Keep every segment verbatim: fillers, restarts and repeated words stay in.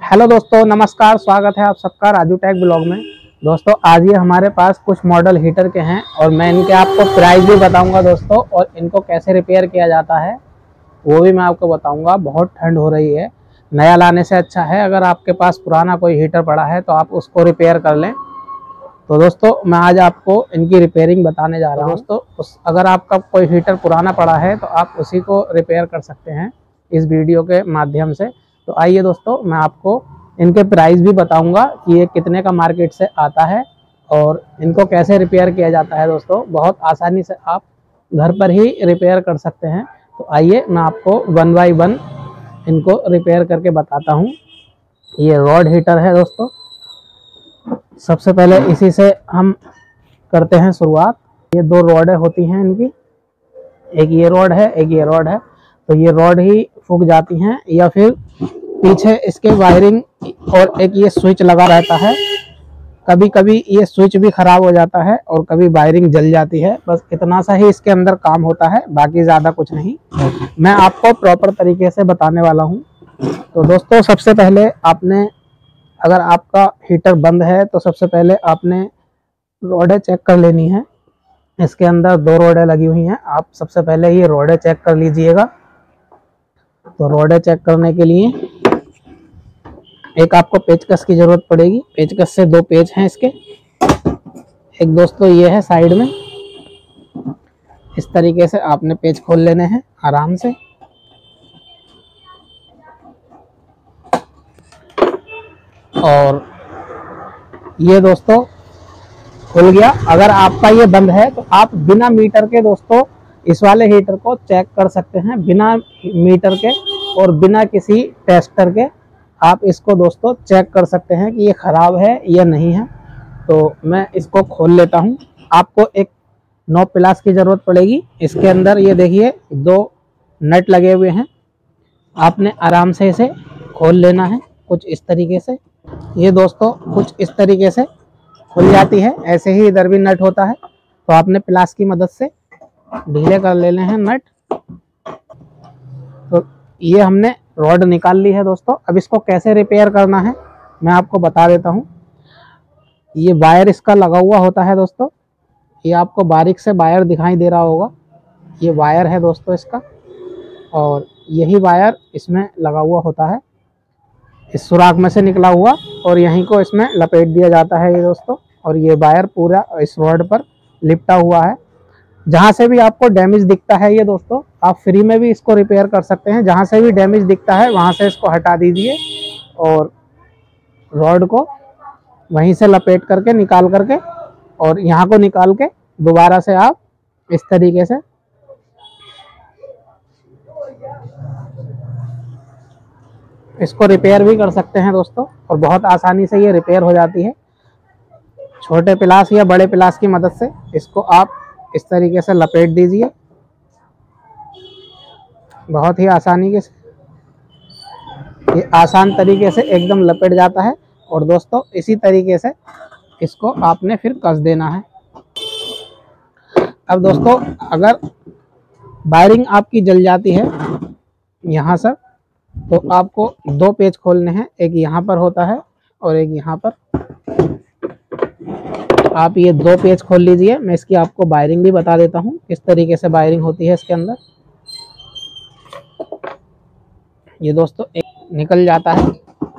Hello दोस्तों, नमस्कार। स्वागत है आप सबका राजू टेक ब्लॉग में। दोस्तों आज ये हमारे पास कुछ मॉडल हीटर के हैं और मैं इनके आपको प्राइस भी बताऊंगा दोस्तों, और इनको कैसे रिपेयर किया जाता है वो भी मैं आपको बताऊंगा। बहुत ठंड हो रही है, नया लाने से अच्छा है अगर आपके पास पुराना कोई हीटर पड़ा है तो आप उसको रिपेयर कर लें। तो दोस्तों मैं आज आपको इनकी रिपेयरिंग बताने जा रहा हूँ। दोस्तों उस अगर आपका कोई हीटर पुराना पड़ा है तो आप उसी को रिपेयर कर सकते हैं इस वीडियो के माध्यम से। तो आइए दोस्तों, मैं आपको इनके प्राइस भी बताऊंगा कि ये कितने का मार्केट से आता है और इनको कैसे रिपेयर किया जाता है। दोस्तों बहुत आसानी से आप घर पर ही रिपेयर कर सकते हैं। तो आइए मैं आपको वन बाई वन इनको रिपेयर करके बताता हूँ। ये रॉड हीटर है दोस्तों। सबसे पहले इसी से हम करते हैं शुरुआत। ये दो रॉडें होती हैं इनकी, एक ये रॉड है एक ये रॉड है। तो ये रॉड ही फूक जाती हैं या फिर पीछे इसके वायरिंग और एक ये स्विच लगा रहता है। कभी कभी ये स्विच भी खराब हो जाता है और कभी वायरिंग जल जाती है। बस इतना सा ही इसके अंदर काम होता है, बाकी ज़्यादा कुछ नहीं। मैं आपको प्रॉपर तरीके से बताने वाला हूँ। तो दोस्तों सबसे पहले आपने, अगर आपका हीटर बंद है तो सबसे पहले आपने रॉडें चेक कर लेनी है। इसके अंदर दो रॉडें लगी हुई हैं। आप सबसे पहले ये रॉडें चेक कर लीजिएगा। तो रॉडें चेक करने के लिए एक आपको पेचकस की जरूरत पड़ेगी। पेचकस से दो पेच हैं इसके। एक दोस्तों ये है साइड में। इस तरीके से आपने पेच खोल लेने हैं आराम से। और ये दोस्तों खुल गया। अगर आपका ये बंद है तो आप बिना मीटर के दोस्तों इस वाले हीटर को चेक कर सकते हैं, बिना मीटर के और बिना किसी टेस्टर के आप इसको दोस्तों चेक कर सकते हैं कि ये ख़राब है या नहीं है। तो मैं इसको खोल लेता हूँ। आपको एक नॉब प्लास की ज़रूरत पड़ेगी। इसके अंदर ये देखिए दो नट लगे हुए हैं। आपने आराम से इसे खोल लेना है कुछ इस तरीके से। ये दोस्तों कुछ इस तरीके से खुल जाती है। ऐसे ही इधर भी नट होता है, तो आपने प्लास की मदद से ढीले कर लेने हैं नट। तो ये हमने रॉड निकाल ली है दोस्तों। अब इसको कैसे रिपेयर करना है मैं आपको बता देता हूँ। ये वायर इसका लगा हुआ होता है दोस्तों। ये आपको बारीक से वायर दिखाई दे रहा होगा। ये वायर है दोस्तों इसका, और यही वायर इसमें लगा हुआ होता है, इस सुराख में से निकला हुआ, और यहीं को इसमें लपेट दिया जाता है ये दोस्तों। और ये वायर पूरा इस रॉड पर लिपटा हुआ है। जहाँ से भी आपको डैमेज दिखता है ये दोस्तों, आप फ्री में भी इसको रिपेयर कर सकते हैं। जहाँ से भी डैमेज दिखता है वहाँ से इसको हटा दीजिए और रॉड को वहीं से लपेट करके निकाल करके, और यहाँ को निकाल के दोबारा से आप इस तरीके से इसको रिपेयर भी कर सकते हैं दोस्तों। और बहुत आसानी से ये रिपेयर हो जाती है। छोटे प्लास या बड़े प्लास की मदद से इसको आप इस तरीके से लपेट दीजिए, बहुत ही आसानी के से। ये आसान तरीके से एकदम लपेट जाता है। और दोस्तों इसी तरीके से इसको आपने फिर कस देना है। अब दोस्तों अगर वायरिंग आपकी जल जाती है यहाँ से, तो आपको दो पेच खोलने हैं। एक यहाँ पर होता है और एक यहाँ पर। आप ये दो पेच खोल लीजिए। मैं इसकी आपको वायरिंग भी बता देता हूँ किस तरीके से वायरिंग होती है इसके अंदर। ये दोस्तों एक निकल जाता है,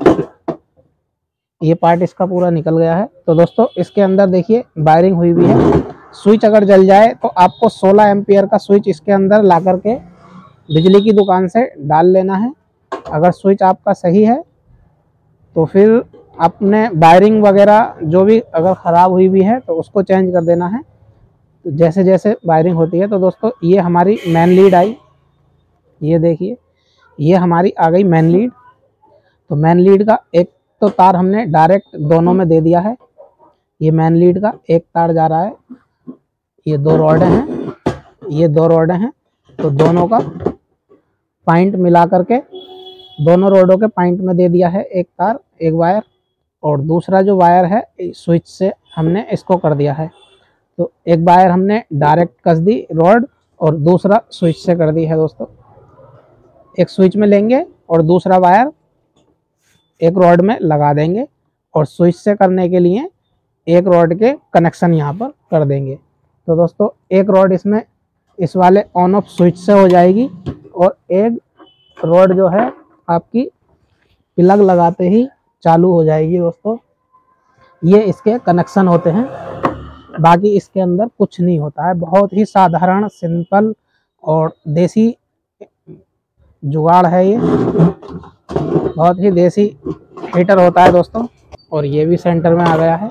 ये पार्ट इसका पूरा निकल गया है। तो दोस्तों इसके अंदर देखिए वायरिंग हुई हुई है। स्विच अगर जल जाए तो आपको सोलह एम्पियर का स्विच इसके अंदर ला करके बिजली की दुकान से डाल लेना है। अगर स्विच आपका सही है तो फिर आपने वायरिंग वगैरह जो भी अगर ख़राब हुई भी है तो उसको चेंज कर देना है। तो जैसे जैसे वायरिंग होती है, तो दोस्तों ये हमारी मेन लीड आई। ये देखिए ये हमारी आ गई मेन लीड। तो मेन लीड का एक तो तार हमने डायरेक्ट दोनों में दे दिया है। ये मेन लीड का एक तार जा रहा है। ये दो रॉडें हैं, ये दो रॉडें हैं। तो दोनों का पॉइंट मिला करके दोनों रोडों के पॉइंट में दे दिया है एक तार, एक वायर। और दूसरा जो वायर है स्विच से हमने इसको कर दिया है। तो एक वायर हमने डायरेक्ट कस दी रॉड और दूसरा स्विच से कर दी है दोस्तों। एक स्विच में लेंगे और दूसरा वायर एक रॉड में लगा देंगे और स्विच से करने के लिए एक रॉड के कनेक्शन यहाँ पर कर देंगे। तो दोस्तों एक रॉड इसमें इस वाले ऑन ऑफ स्विच से हो जाएगी और एक रॉड जो है आपकी प्लग लगाते ही चालू हो जाएगी। दोस्तों ये इसके कनेक्शन होते हैं, बाकी इसके अंदर कुछ नहीं होता है। बहुत ही साधारण सिंपल और देसी जुगाड़ है ये, बहुत ही देसी हीटर होता है दोस्तों। और ये भी सेंटर में आ गया है।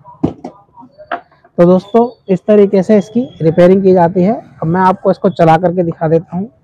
तो दोस्तों इस तरीके से इसकी रिपेयरिंग की जाती है। अब मैं आपको इसको चला करके दिखा देता हूँ।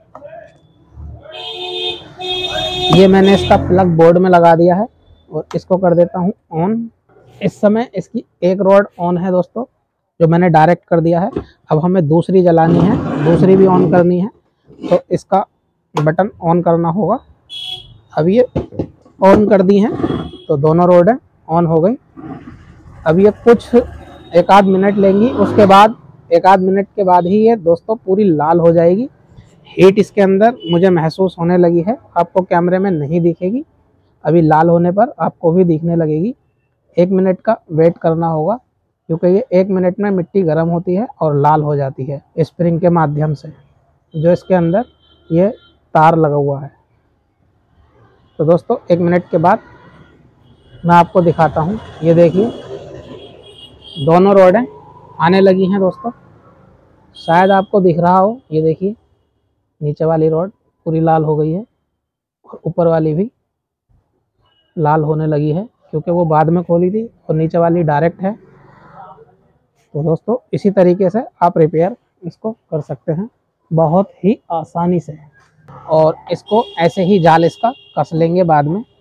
ये मैंने इसका प्लग बोर्ड में लगा दिया है और इसको कर देता हूँ ऑन। इस समय इसकी एक रॉड ऑन है दोस्तों, जो मैंने डायरेक्ट कर दिया है। अब हमें दूसरी जलानी है, दूसरी भी ऑन करनी है, तो इसका बटन ऑन करना होगा। अब ये ऑन कर दी हैं तो दोनों रोडें ऑन हो गई। अब ये कुछ एक आध मिनट लेंगी, उसके बाद एक आध मिनट के बाद ही ये दोस्तों पूरी लाल हो जाएगी। हीट इसके अंदर मुझे महसूस होने लगी है, आपको कैमरे में नहीं दिखेगी, अभी लाल होने पर आपको भी दिखने लगेगी। एक मिनट का वेट करना होगा, क्योंकि ये एक मिनट में मिट्टी गर्म होती है और लाल हो जाती है स्प्रिंग के माध्यम से, जो इसके अंदर ये तार लगा हुआ है। तो दोस्तों एक मिनट के बाद मैं आपको दिखाता हूँ। ये देखिए दोनों रॉडें आने लगी हैं दोस्तों, शायद आपको दिख रहा हो। ये देखिए नीचे वाली रॉड पूरी लाल हो गई है और ऊपर वाली भी लाल होने लगी है, क्योंकि वो बाद में खोली थी और नीचे वाली डायरेक्ट है। तो दोस्तों इसी तरीके से आप रिपेयर इसको कर सकते हैं बहुत ही आसानी से, और इसको ऐसे ही जाल इसका कस लेंगे बाद में।